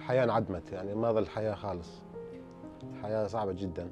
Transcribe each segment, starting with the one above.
الحياة انعدمت، يعني ما ظل حياة خالص. الحياة صعبة جدا.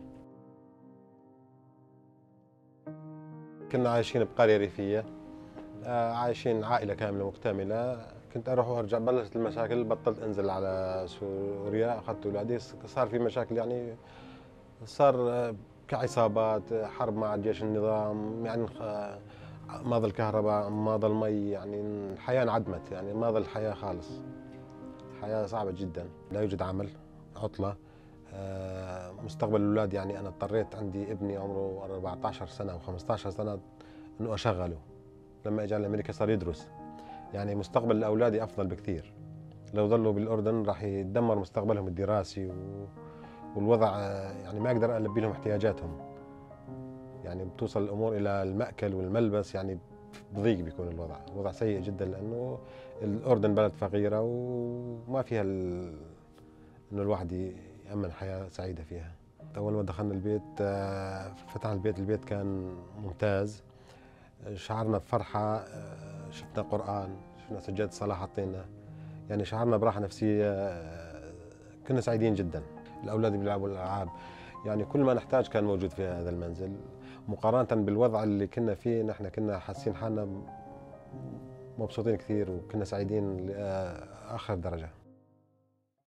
كنا عايشين بقرية ريفية، عايشين عائلة كاملة مكتملة. كنت أروح وأرجع، بلشت المشاكل، بطلت أنزل على سوريا، أخذت أولادي، صار في مشاكل، يعني صار كعصابات، حرب مع جيش النظام، يعني ما ظل كهرباء، ما ظل مي، يعني الحياة انعدمت، يعني ما ظل حياة خالص. الحياة صعبة جدا، لا يوجد عمل، عطلة، مستقبل الأولاد. يعني أنا اضطريت، عندي ابني عمره 14 سنة أو 15 سنة، إنه أشغله. لما إجا لأمريكا صار يدرس. يعني مستقبل الأولاد أفضل بكثير. لو ظلوا بالأردن راح يتدمر مستقبلهم الدراسي والوضع، يعني ما أقدر ألبي لهم احتياجاتهم. يعني بتوصل الأمور إلى المأكل والملبس، يعني بضيق بيكون الوضع سيء جدا، لأنه الأردن بلد فقيرة وما فيها إنه الواحد يأمن حياة سعيدة فيها. أول ما دخلنا البيت، فتحنا البيت كان ممتاز. شعرنا بفرحة، شفنا قرآن، شفنا سجادة صلاة حطينا، يعني شعرنا براحة نفسية، كنا سعيدين جدا. الأولاد بيلعبوا الألعاب، يعني كل ما نحتاج كان موجود في هذا المنزل. مقارنة بالوضع اللي كنا فيه، نحن كنا حاسين حالنا مبسوطين كثير، وكنا سعيدين لآخر درجة.